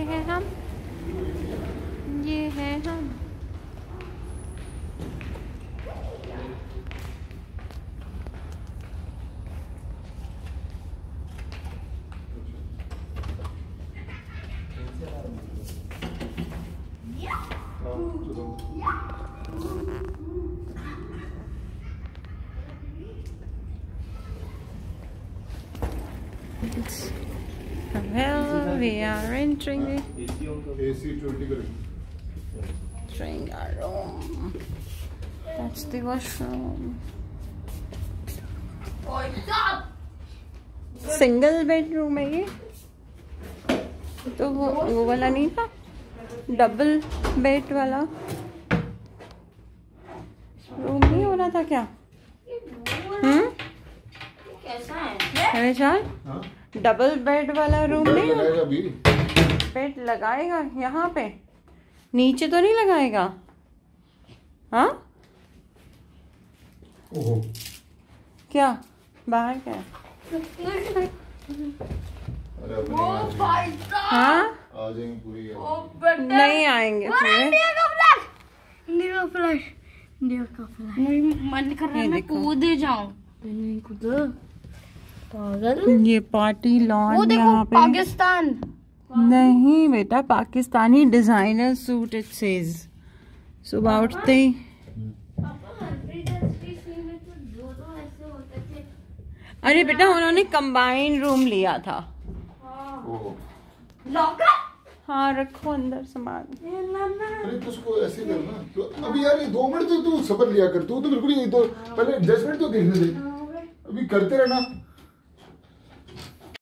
हैं हम, ये है हम। Well, we are entering our room. That's the washroom. Single bedroom है ये, तो वो वाला नहीं था, डबल बेड वाला रूम नहीं हो रहा था क्या? कैसा है विशाल? डबल बेड वाला रूम नहीं लगाएगा अभी? बेड लगाएगा यहाँ पे, नीचे तो नहीं लगाएगा? हाँ क्या बाहर क्या है? हाँ आ जाएंगे पूरी, नहीं आएंगे मन कर रहा है मैं कूद जाऊं, नहीं कूदो पागल। ये पार्टी लॉन वो देखो यहाँ पे पाकिस्तान। नहीं बेटा, Pakistani designer suit it says. सुबह उठते ही अरे बेटा उन्होंने कंबाइन रूम लिया था। लॉकर? हाँ रखो अंदर सामान। अरे तो उसको ऐसे करना तो अभी यार 2 मिनट तो तू सब्र लिया कर, तू तो बिल्कुल ही तो पहले 10 मिनट तो देखने दे, अभी करते रहना।